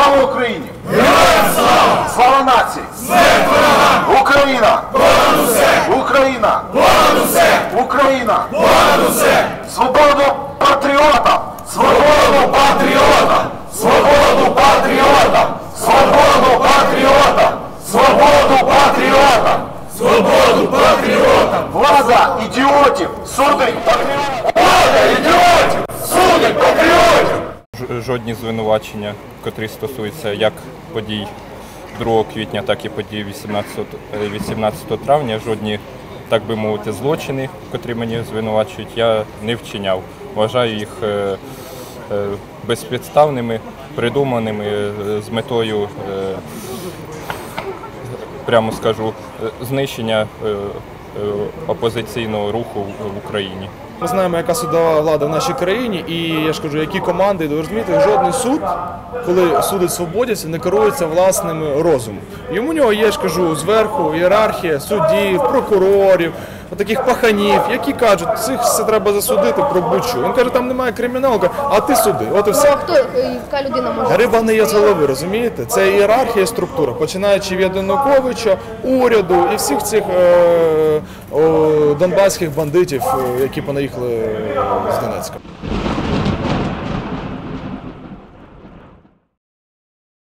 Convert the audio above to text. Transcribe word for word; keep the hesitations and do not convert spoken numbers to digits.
Слава Україні! Героям слава! Слава нації! Смерть ворогам! Україна! Понад усе! Україна! Понад усе! Україна! Понад усе! Свободу патріотам! Свободу патріотам! Свободу патріотам! Свободу патріотам! Свободу патріотам! Свободу патріотам! Влада ідіотів! Судить патріотів! Влада ідіотів! Судить патріотів! Жодні звинувачення, котрі стосуються як подій другого квітня, так і подій вісімнадцятого травня, жодні, так би мовити, злочини, котрі мені звинувачують, я не вчиняв. Вважаю їх безпідставними, придуманими з метою, прямо скажу, знищення опозиційного руху в Україні. Ми знаємо, яка судова влада в нашій країні, і я ж кажу, які команди, ви розумієте, жодний суд, коли судить свободівців, не керується власним розумом. Йому у нього є, я ж кажу, зверху ієрархія суддів, прокурорів, таких паханів, які кажуть, цих все треба засудити про будь-що. Він каже, там немає криміналу, а ти суди, от і все. Ну, а хто, яка людина може? Риба не є з голови, розумієте? Це ієрархія, структура, починаючи від Януковича, уряду і всіх цих е, о, донбаських бандитів, які понаїхали з Донецька.